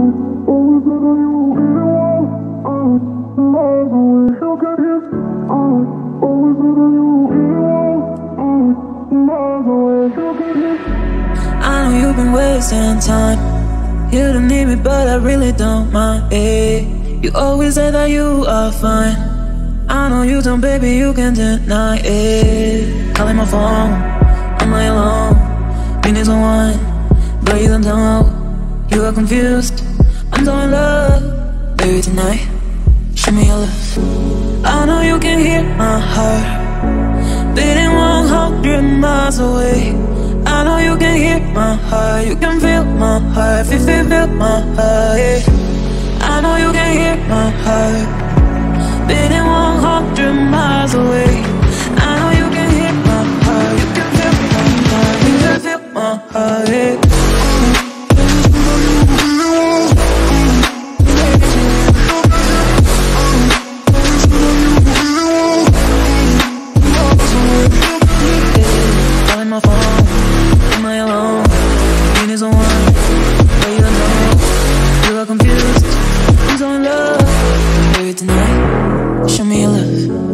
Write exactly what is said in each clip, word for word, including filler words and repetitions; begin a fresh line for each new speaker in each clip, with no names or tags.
I know you've been wasting time. You don't need me, but I really don't mind. Hey, you always say that you are fine. I know you don't, baby, you can't deny it. Calling my phone, I'm not alone. You need someone, but you don't know. You are confused, I'm so in love. Baby, tonight, show me your love. I know you can hear my heart beating one hundred miles away. I know you can hear my heart, you can feel my heart, feel, feel, feel my heart, yeah. I know you can hear my heart beating one hundred miles away. I know you can hear my heart, you can feel my heart, you can feel my heart, yeah. Calling my phone, am I alone? You need someone, but you don't know. You are confused, I'm so in love. Baby, tonight, show me your love.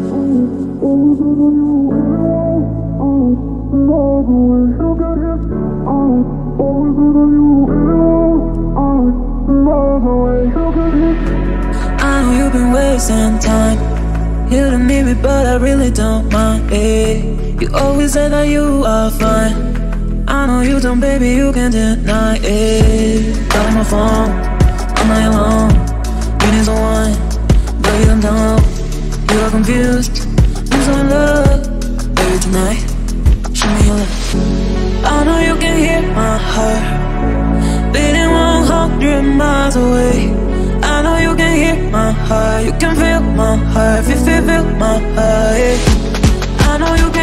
I know you've been wasting time. You don't need me, but I really don't mind. Hey, you always say that you are fine. I know you don't, baby, you can't deny it. Calling my phone, I'm not alone. You need someone, but you don't know. You are confused, I'm so in love. Baby, tonight, show me your love. I know you can hear my heart beating one hundred miles away. I know you can hear my heart, you can feel my heart, feel, feel, feel my heart, yeah. I know you can